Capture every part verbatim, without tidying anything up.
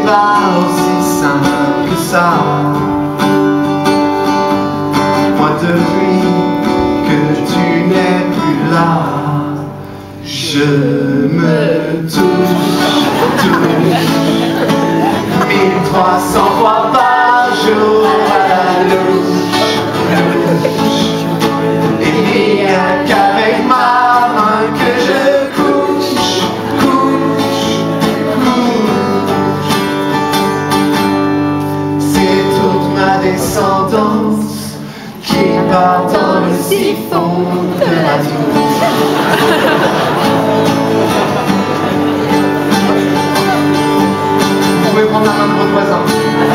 pas aussi simple que ça. Moi depuis que tu n'es plus là, je me touche, touche mille trois cents fois par jour à la louche. Et il n'y a qu'avec ma main que je couche, couche, couche. C'est toute ma descendance qui part dans le siphon de la douche. Vous pouvez prendre la main de votre voisin.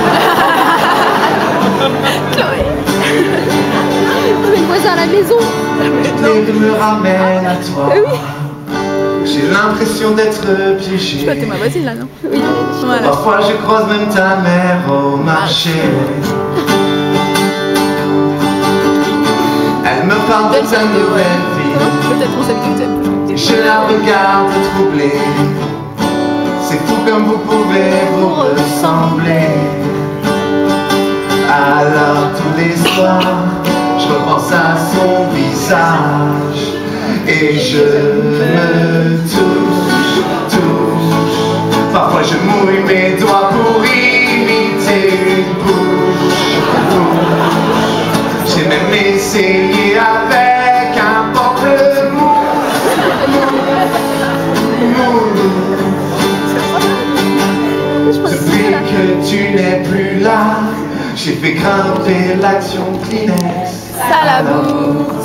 Chloé. On a une voisin à la maison. L'idée me ramène à toi. Oui. J'ai l'impression d'être piégé. Toi, t'es ma voisine là, non? Oui. Voilà. Parfois je croise même ta mère au marché. Elle me parle de sa nouvelle vie. Peut-être on s'habitue. Je la regarde troublée. C'est fou comme vous pouvez vous ressembler. Alors tous les soirs, je repense à son visage et je me touche, touche. Parfois je mouille mes doigts pour imiter une bouche, bouche. J'ai même essayé avec un pamplemousse. Depuis que tu n'es plus là, j'ai fait grimper l'action Kleenex Ça la boue.